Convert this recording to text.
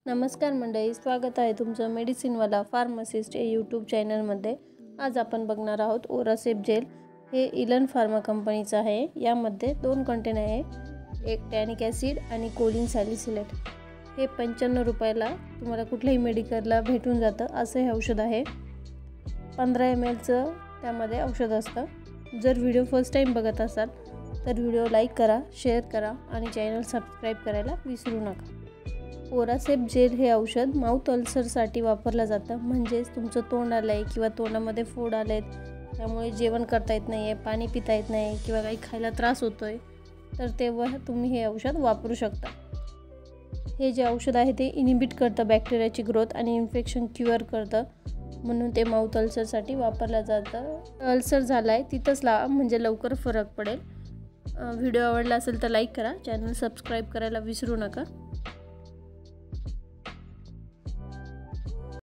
नमस्कार मंडळी, स्वागत आहे तुमचं मेडिसिनवाला फार्मासिस्ट या यूट्यूब चॅनलमध्ये। आज आपण बघणार आहोत ओरासेप जेल। हे इलन फार्मा कंपनीचं आहे। यामध्ये दोन कंटेनर आहे, एक टॅनिक ॲसिड आणि कोलिन सॅलिसिलेट। हे 95 रुपयाला तुम्हाला कुठल्याही मेडिकलला भेटून जातं असं हे औषध आहे। 15 ml चं त्यामध्ये औषध असतं। जर व्हिडिओ फर्स्ट टाइम बघत असाल तर व्हिडिओ लाईक करा, शेअर करा आणि चॅनल सबस्क्राइब करायला विसरू नका। ओरासेप जेल हे औषध माउथ अल्सरसाठी वापरलं जातं। म्हणजे तुमचं तोंड आलंय किंवा तोंडामध्ये फोड आलेत, त्यामुळे जेवण करता येत नाहीये, पाणी पिता येत नाही किंवा काही खायला त्रास होतोय, तर तेव्हा तुम्ही हे औषध वापरू शकता। हे जे औषध आहे ते इनिबिट करतं बॅक्टेरियाची ग्रोथ आणि इन्फेक्शन क्युअर करतं, म्हणून ते माउथ अल्सरसाठी वापरलं जातं। अल्सर झालाय तिथंच लावा, म्हणजे लवकर फरक पडेल। व्हिडिओ आवडला असेल तर लाईक करा, चॅनल सबस्क्राइब करायला विसरू नका।